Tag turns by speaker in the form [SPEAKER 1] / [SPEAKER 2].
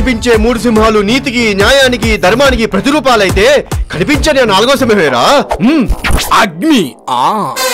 [SPEAKER 1] కనిపించే 3 సింహాలు నీతికి, న్యాయానికి, ధర్మానికి ప్రతిరూపాలైతే కనిపించని 4వ సింహమేరా
[SPEAKER 2] అగ్ని.